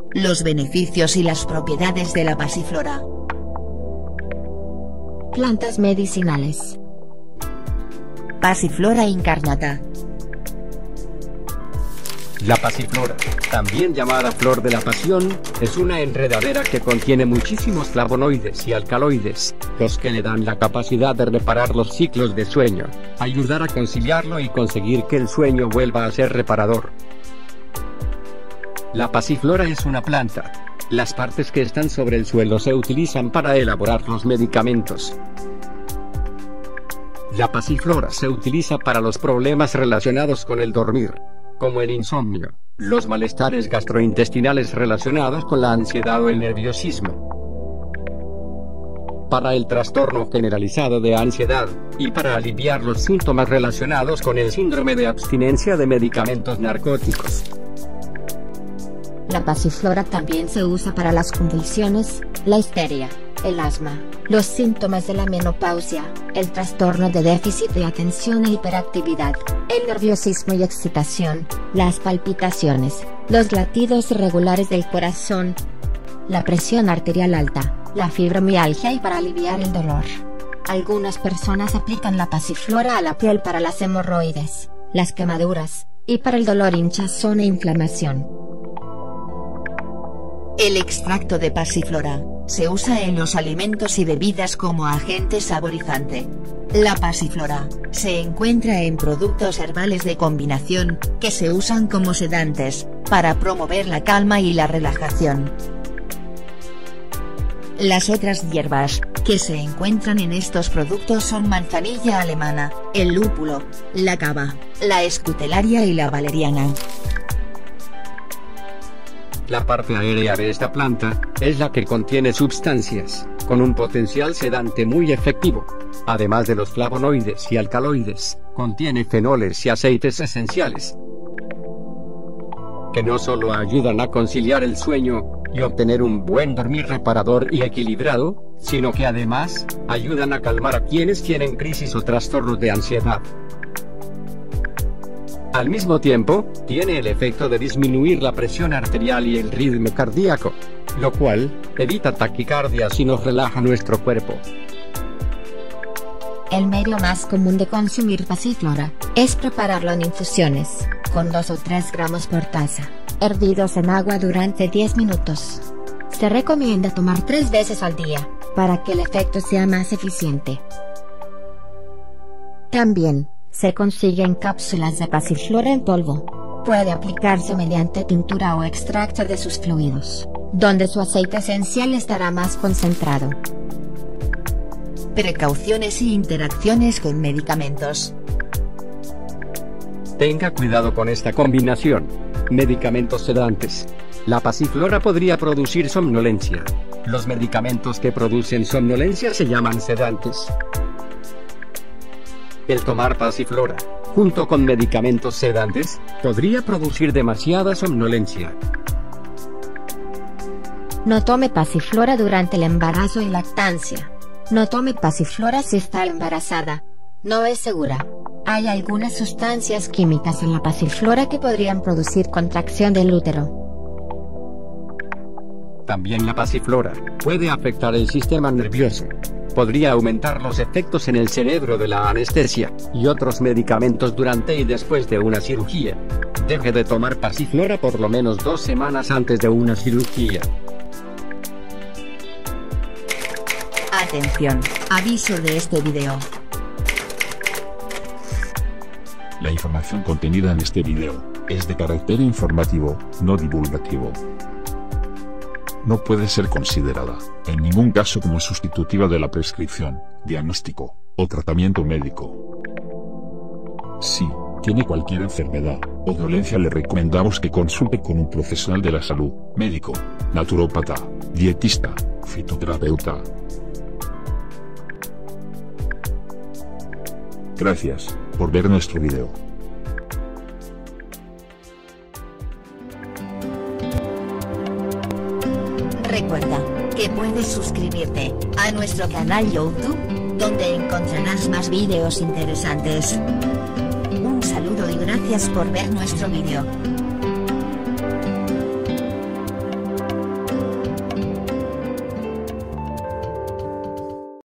Los beneficios y las propiedades de la pasiflora. Plantas medicinales. Pasiflora incarnata. La pasiflora, también llamada flor de la pasión, es una enredadera que contiene muchísimos flavonoides y alcaloides, los que le dan la capacidad de reparar los ciclos de sueño, ayudar a conciliarlo y conseguir que el sueño vuelva a ser reparador. La pasiflora es una planta. Las partes que están sobre el suelo se utilizan para elaborar los medicamentos. La pasiflora se utiliza para los problemas relacionados con el dormir, como el insomnio, los malestares gastrointestinales relacionados con la ansiedad o el nerviosismo, para el trastorno generalizado de ansiedad, y para aliviar los síntomas relacionados con el síndrome de abstinencia de medicamentos narcóticos. La pasiflora también se usa para las convulsiones, la histeria, el asma, los síntomas de la menopausia, el trastorno de déficit de atención e hiperactividad, el nerviosismo y excitación, las palpitaciones, los latidos irregulares del corazón, la presión arterial alta, la fibromialgia y para aliviar el dolor. Algunas personas aplican la pasiflora a la piel para las hemorroides, las quemaduras, y para el dolor, hinchazón e inflamación. El extracto de pasiflora se usa en los alimentos y bebidas como agente saborizante. La pasiflora se encuentra en productos herbales de combinación, que se usan como sedantes, para promover la calma y la relajación. Las otras hierbas que se encuentran en estos productos son manzanilla alemana, el lúpulo, la cava, la escutelaria y la valeriana. La parte aérea de esta planta es la que contiene sustancias con un potencial sedante muy efectivo. Además de los flavonoides y alcaloides, contiene fenoles y aceites esenciales que no solo ayudan a conciliar el sueño y obtener un buen dormir reparador y equilibrado, sino que además ayudan a calmar a quienes tienen crisis o trastornos de ansiedad. Al mismo tiempo, tiene el efecto de disminuir la presión arterial y el ritmo cardíaco, lo cual evita taquicardias y nos relaja nuestro cuerpo. El medio más común de consumir pasiflora es prepararlo en infusiones, con 2 o 3 gramos por taza, hervidos en agua durante 10 minutos. Se recomienda tomar 3 veces al día, para que el efecto sea más eficiente. También se consigue en cápsulas de pasiflora en polvo. Puede aplicarse mediante tintura o extracto de sus fluidos, donde su aceite esencial estará más concentrado. Precauciones y interacciones con medicamentos. Tenga cuidado con esta combinación. Medicamentos sedantes. La pasiflora podría producir somnolencia. Los medicamentos que producen somnolencia se llaman sedantes. El tomar pasiflora, junto con medicamentos sedantes, podría producir demasiada somnolencia. No tome pasiflora durante el embarazo y lactancia. No tome pasiflora si está embarazada. No es segura. Hay algunas sustancias químicas en la pasiflora que podrían producir contracción del útero. También la pasiflora puede afectar el sistema nervioso. Podría aumentar los efectos en el cerebro de la anestesia y otros medicamentos durante y después de una cirugía. Deje de tomar pasiflora por lo menos 2 semanas antes de una cirugía. Atención, aviso de este video. La información contenida en este video es de carácter informativo, no divulgativo. No puede ser considerada, en ningún caso, como sustitutiva de la prescripción, diagnóstico o tratamiento médico. Si tiene cualquier enfermedad o dolencia, le recomendamos que consulte con un profesional de la salud, médico, naturópata, dietista, fitoterapeuta. Gracias por ver nuestro video. Recuerda que puedes suscribirte a nuestro canal YouTube, donde encontrarás más videos interesantes. Un saludo y gracias por ver nuestro video.